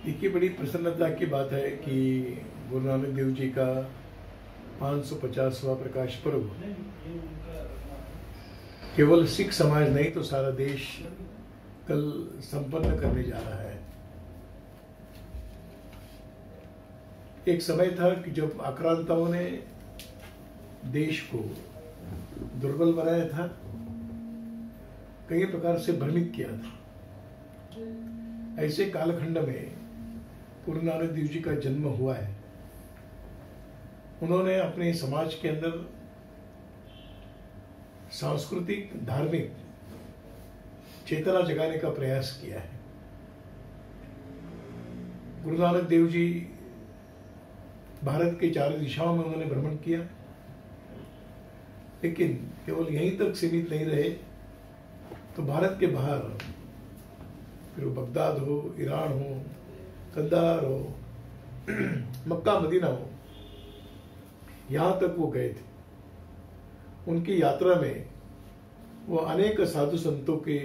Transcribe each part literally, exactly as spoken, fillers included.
देखिए, बड़ी प्रसन्नता की बात है कि गुरु नानक देव जी का पाँच सौ पचासवां प्रकाश पर्व केवल सिख समाज नहीं तो सारा देश कल संपन्न करने जा रहा है। एक समय था कि जब आक्रांताओं ने देश को दुर्बल बनाया था, कई प्रकार से भ्रमित किया था। ऐसे कालखंड में गुरु नानक देव जी का जन्म हुआ है। उन्होंने अपने समाज के अंदर सांस्कृतिक धार्मिक चेतना जगाने का प्रयास किया है। गुरु नानक देव जी भारत के चारों दिशाओं में उन्होंने भ्रमण किया, लेकिन केवल यहीं तक सीमित नहीं रहे, तो भारत के बाहर फिर वो बगदाद हो, ईरान हो, कंदार हो, मक्का मदीना हो, यहां तक वो गए थे। उनकी यात्रा में वो अनेक साधु संतों के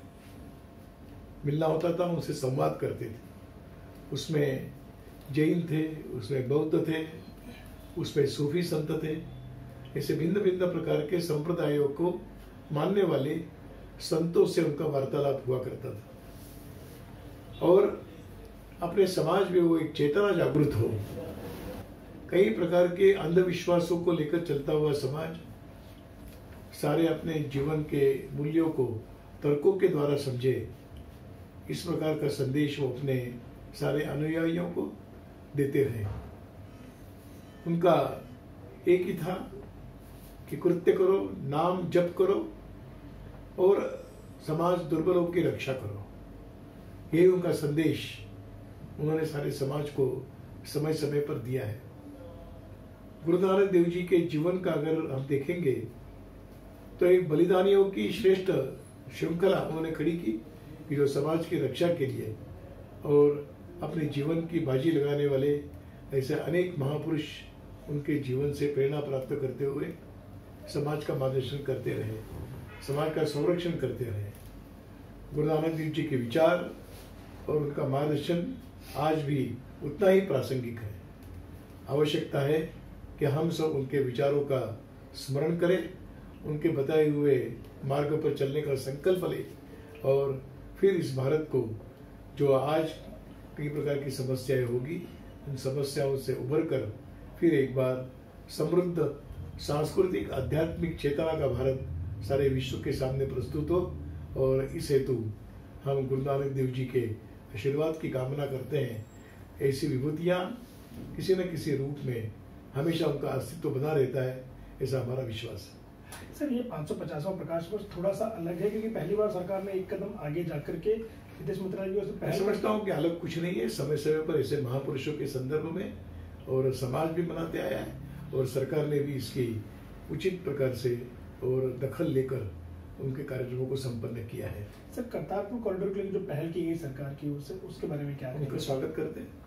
मिलना होता था, उनसे संवाद करते थे। उसमें जैन थे, उसमें बौद्ध थे, उसमें सूफी संत थे। ऐसे भिन्न भिन्न प्रकार के संप्रदायों को मानने वाले संतों से उनका वार्तालाप हुआ करता था। और अपने समाज में वो एक चेतना जागृत हो, कई प्रकार के अंधविश्वासों को लेकर चलता हुआ समाज सारे अपने जीवन के मूल्यों को तर्कों के द्वारा समझे, इस प्रकार का संदेश वो अपने सारे अनुयायियों को देते रहे। उनका एक ही था कि कृत्य करो, नाम जप करो और समाज दुर्बलों की रक्षा करो। यही उनका संदेश उन्होंने सारे समाज को समय समय पर दिया है। गुरु नानक देव जी के जीवन का अगर हम देखेंगे तो एक बलिदानियों की श्रेष्ठ श्रृंखला उन्होंने खड़ी की कि जो समाज की रक्षा के लिए और अपने जीवन की बाजी लगाने वाले ऐसे अनेक महापुरुष उनके जीवन से प्रेरणा प्राप्त करते हुए समाज का मार्गदर्शन करते रहे, समाज का संरक्षण करते रहे। गुरु नानक देव जी के विचार और उनका मार्गदर्शन आज भी उतना ही प्रासंगिक है। आवश्यकता है कि हम सब उनके विचारों का स्मरण करें, उनके बताए हुए मार्ग पर चलने का संकल्प लें और फिर इस भारत को, जो आज कई प्रकार की समस्याएं होगी, उन समस्याओं से उभर कर फिर एक बार समृद्ध सांस्कृतिक आध्यात्मिक चेतना का भारत सारे विश्व के सामने प्रस्तुत हो। और इस हेतु हम गुरु नानक देव जी के आशीर्वाद की कामना करते हैं। ऐसी विभूतियाँ किसी न किसी रूप में हमेशा उनका अस्तित्व बना रहता है, ऐसा हमारा विश्वास है। सर, ये पाँच सौ पचासवां प्रकाश वर्ष थोड़ा सा अलग है क्योंकि पहली बार सरकार ने एक कदम आगे जाकर के विदेश मंत्रालय को मैं समझता हूँ कि अलग कुछ नहीं है। समय समय पर ऐसे महापुरुषों के संदर्भ में और समाज भी मनाते आया है और सरकार ने भी इसकी उचित प्रकार से और दखल लेकर उनके कार्यक्रमों को संपन्न किया है। सर, करतारपुर कॉरिडोर के लिए जो पहल की गई सरकार की ओर से, उसके बारे में क्या है? उनका स्वागत करते हैं।